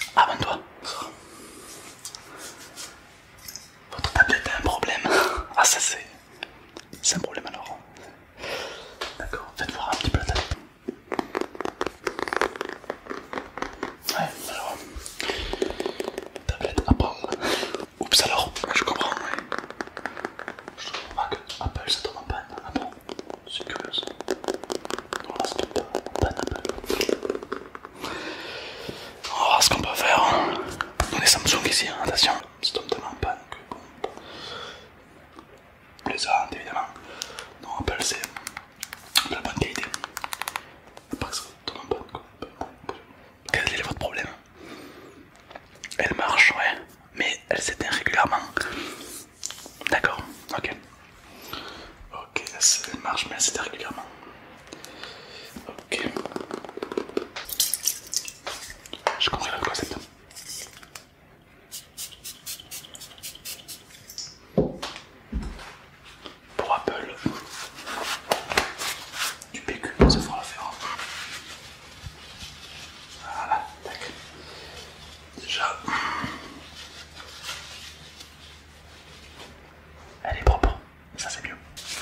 Abonne-toi. Votre tablette a un problème. Ah ça c'est un problème alors. D'accord, faites voir un petit peu la tablette. Ouais, alors. Tablette Apple. Oups alors, je comprends. Ouais. Je trouve pas que Apple ça tombe en panne. Ah bon, c'est curieux ça. Non là ça tombe pas en panne Apple. On va voir ce qu'on peut faire. On est Samsung ici, hein. Attention, ça tombe tellement en panne que bon. Les Andes évidemment. Non, Apple c'est de la bonne qualité. Pas que ça tombe en panne quoi. Quel est votre problème? Elle marche, ouais, mais elle s'éteint régulièrement. D'accord, ok. Ok, elle marche, mais elle s'éteint régulièrement. Ok. J'ai compris le concept. Pour Apple, du PQ, ça fera l'affaire. Voilà, tac. Déjà, elle est propre, ça c'est mieux.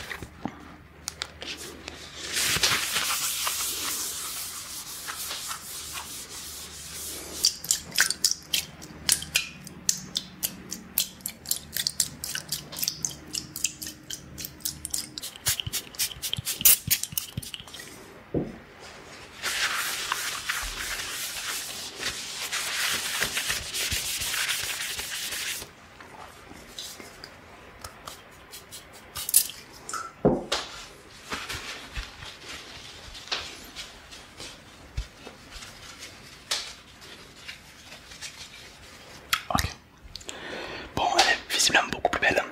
Ok. Bon, elle est visiblement beaucoup plus belle.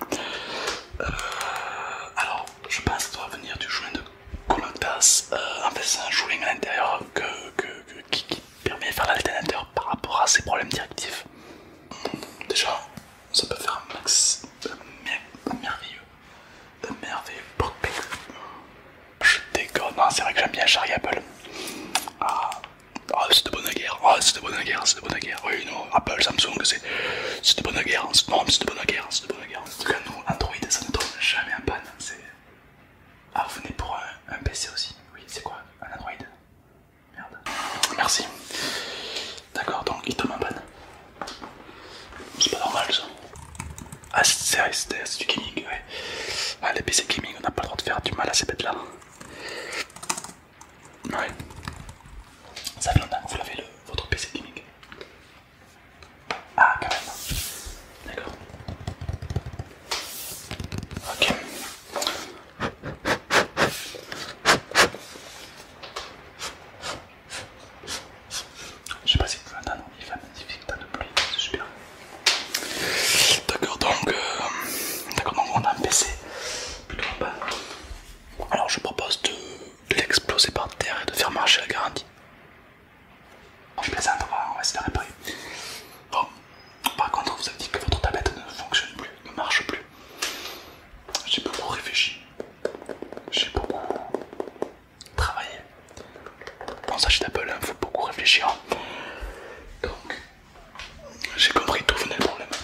Alors, je pense que ça doit venir du joint de Colontas. En fait, c'est un joint à l'intérieur qui permet de faire l'alternateur par rapport à ses problèmes directifs. Déjà, ça peut faire un merveilleux porte-clés. Je déconne, non, c'est vrai que j'aime bien Charlie Apple. Ah, c'est de bonne guerre, c'est de bonne guerre, c'est de bonne guerre. Oui, non, Apple, Samsung, c'est de bonne guerre. Non, c'est de bonne guerre, c'est de bonne guerre. En tout cas, nous, Android, ça ne tombe jamais en panne. Ah, vous venez pour un PC aussi? Oui, c'est quoi? Un Android? Merde. Merci. D'accord, donc il tombe en panne. C'est pas normal ça. Ah, c'est du gaming, ouais. Ah, les PC gaming, on n'a pas le droit de faire du mal à ces bêtes là. Ouais. Ça fait longtemps que vous l'avez votre PC gaming. Ah, quand même. D'accord. Ok. Je sais pas si vous pouvez entendre, il fait un magnifique tas de pluie, c'est super. D'accord, donc on a un PC plutôt en bas. Alors je propose de l'exploser par terre et de faire marcher la garantie. Je plaisante, on va essayer de réparer. Bon, par contre vous avez dit que votre tablette ne fonctionne plus, ne marche plus. J'ai beaucoup réfléchi, j'ai beaucoup travaillé. Bon, sachez d'Apple, il faut beaucoup réfléchir. Donc, j'ai compris d'où venait le problème.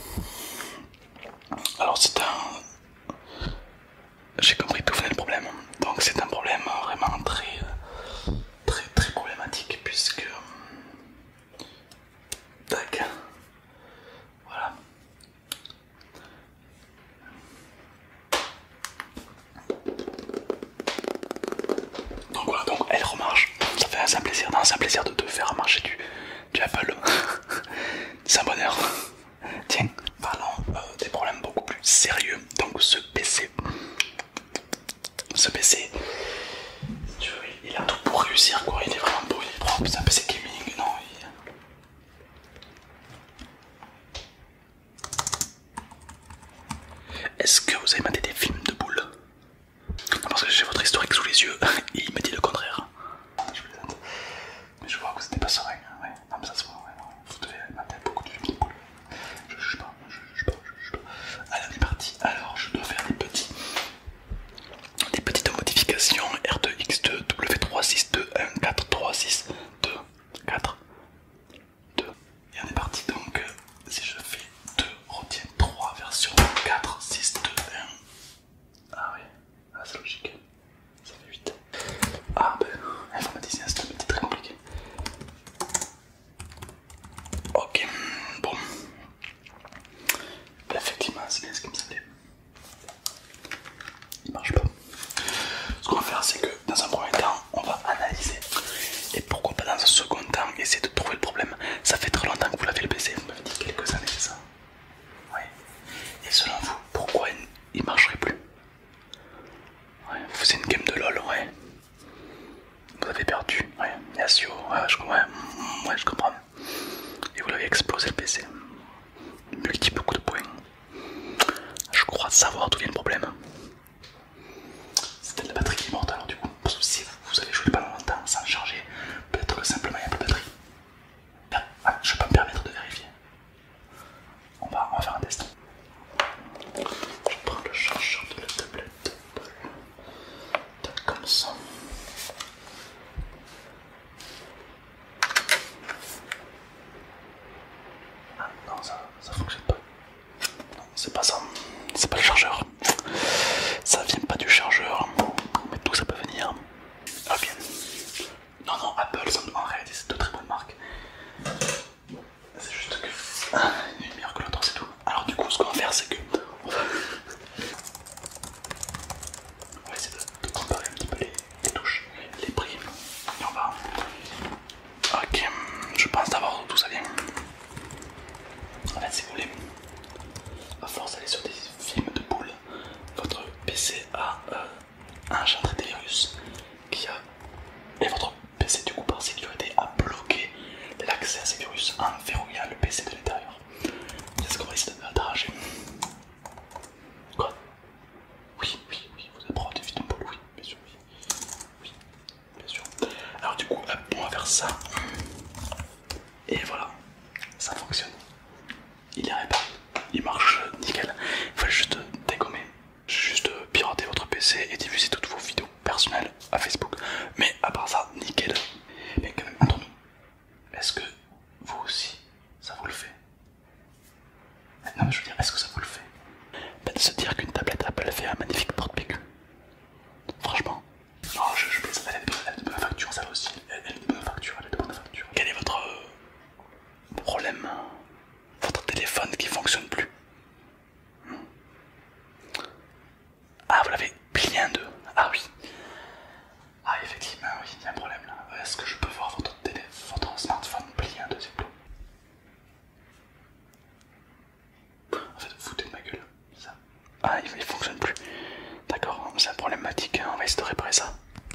Alors j'ai compris d'où venait le problème. Donc c'est un problème vraiment très problématique puisque... Tac. Voilà. Donc voilà, donc elle remarche. Ça fait un simple plaisir. Non, c'est un plaisir de te faire marcher du Apple. C'est un bonheur. Tiens, parlons des problèmes beaucoup plus sérieux. Donc ce PC, tu vois, il a tout pour réussir quoi. Il est vraiment beau, il est propre. C'est un PC gaming, non Est-ce que vous avez maté des films de boules? Parce que j'ai votre historique sous les yeux et il m'a dit le contraire. Je plaisante. Mais je vois que c'était pas serein. Ouais, non, mais ça se voit. Ouais, non. Vous devez mater beaucoup de films de boules. Je juge pas, je juge pas. Allez, on est parti. Alors, je dois faire des petites modifications R2X2 W36214 ratio, ouais, je comprends. Et vous l'avez explosé le PC. Multiple coups de poing. Je crois savoir d'où vient le problème. C'est peut-être la batterie qui est morte alors du coup. Parce que si vous avez joué pas longtemps sans charger, peut-être que simplement il n'y a pas de batterie. Ah, je peux me permettre de vérifier. On va faire un test. Je prends le chargeur de la tablette. Peut-être comme ça. Ah non, ça fonctionne pas. Non, c'est pas ça. C'est pas le chargeur. Ça vient pas du chargeur. Mais d'où ça peut venir? Ah bien. Non, non, Apple, en réalité, c'est de très bonnes marques. C'est juste que une est meilleure que l'autre, c'est tout. Alors du coup, ce qu'on va faire, c'est que on va essayer de comparer un petit peu les touches, les prix. Et on va... Ok, je pense d'abord d'où ça vient. En fait, si vous voulez, à force d'aller sur des films de boules, votre PC a engendré des virus et votre PC du coup par sécurité a bloqué l'accès à ces virus en verrouillant le PC de l'intérieur. C'est ce qu'on va essayer d'arracher. Quoi? Oui, vous avez prendre des vidéos de boule, oui, bien sûr, oui, bien sûr. Alors du coup, on va faire ça. Et voilà, ça fonctionne. Il est réparé, il marche nickel. Il faut juste dégommer, juste pirater votre PC et diffuser toutes vos vidéos personnelles à Facebook. Mais à part ça, nickel. Mais quand même, entre nous, est-ce que vous aussi, ça vous le fait? Non mais je veux dire, est-ce que ça vous le fait? De se dire qu'une tablette Apple fait un magnifique porte-PQ. Franchement. Non, je plaisante, elle a de bonnes factures, ça aussi. Elle a de bonnes factures, elle a de bonnes factures. Quel est votre problème? Votre téléphone qui fonctionne plus? Ah, vous l'avez plié en deux. Ah oui. Ah effectivement, oui, il y a un problème là. Est-ce que je peux voir votre smartphone plié en deux, s'il vous plaît? En fait, vous foutez de ma gueule, c'est ça. Ah, il fonctionne plus. D'accord, c'est un problématique, on va essayer de réparer ça.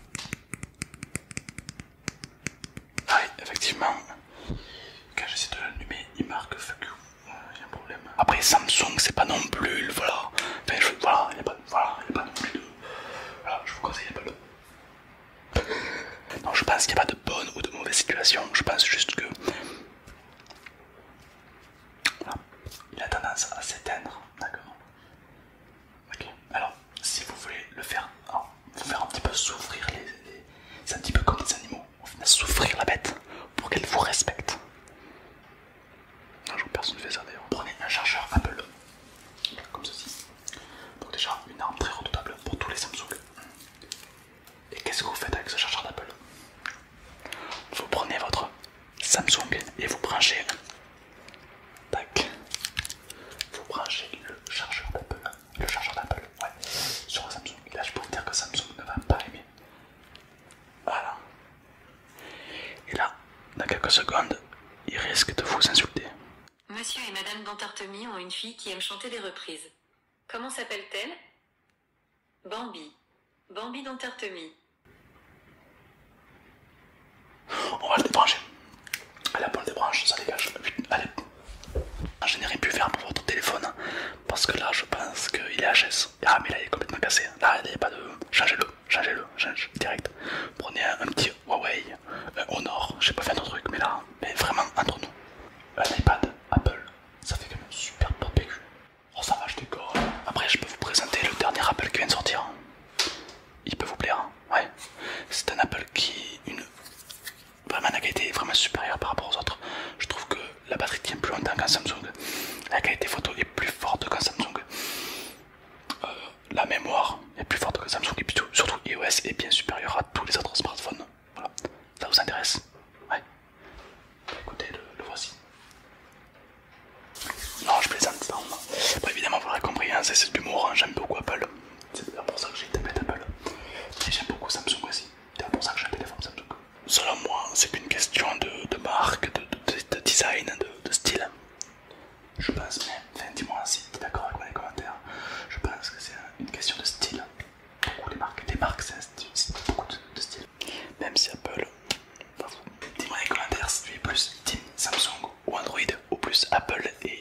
Ah oui, effectivement. Quand j'essaie de l'allumer, il marque fuck you. Il y a un problème. Après, Samsung, c'est pas non plus, voilà. Enfin, voilà, il n'y a pas non plus de... Voilà, je vous conseille pas de... Non, je pense qu'il n'y a pas de bonne ou de mauvaise situation. Je pense juste que... Voilà. Il a tendance à s'éteindre, d'accord. Ok, alors, si vous voulez le faire, alors, vous faire un petit peu souffrir c'est un petit peu comme des animaux. On fait souffrir la bête pour qu'elle vous respecte. Non, personne ne fait ça d'ailleurs. Prenez un chargeur Apple, comme ceci. Donc déjà, une arme très redoutable pour tous les Samsung. Et qu'est-ce que vous faites avec ce chargeur d'Apple? Vous prenez votre Samsung et vous branchez. Tac. Vous branchez le chargeur d'Apple. Le chargeur d'Apple, ouais, sur le Samsung. Et là, je peux vous dire que Samsung ne va pas aimer. Voilà. Et là, dans quelques secondes, il risque de vous insulter. Monsieur et Madame Dantartemi ont une fille qui aime chanter des reprises. Comment s'appelle-t-elle? Bambi. Bambi Dantartemi. On va le débrancher. Allez, on le débranche, ça dégage. Allez. Je n'ai rien pu faire pour votre téléphone parce que là, je pense qu'il est HS. Ah, mais là, il est complètement cassé. Là, il n'y a pas de. Changez-le, change direct. Prenez un petit Huawei, un Honor. J'ai pas fait un autre truc, mais là, mais vraiment entre nous. Un iPad Apple, ça fait quand même super porte-PQ. Oh, ça va, je décore. Après, je peux vous présenter le dernier Apple qui vient de sortir. Il peut vous plaire, ouais. C'est un Apple qui vraiment la qualité est vraiment supérieure par rapport aux autres. Je trouve que la batterie tient plus longtemps qu'un Samsung. La qualité photo est plus forte qu'un Samsung. La mémoire est plus forte que Samsung et puis surtout iOS est bien supérieur à tous les autres smartphones. Voilà. Ça vous intéresse? Ouais. Écoutez, le voici. Non, je plaisante. Non. Bon, évidemment, vous l'aurez compris, hein, c'est de l'humour. Hein. J'aime beaucoup Apple. C'est pour ça que j'ai une tablette Apple. Et j'aime beaucoup Samsung aussi. C'est pour ça que j'ai un téléphone Samsung. Selon moi, c'est qu'une question de marque, de design, de style. Je pense, mais enfin, dis-moi si tu es d'accord avec moi dans les commentaires. Je pense que c'est une question de style. Beaucoup les marques c'est beaucoup de style. Même si Apple, l'inverse, tu es plus Team Samsung ou Android ou plus Apple et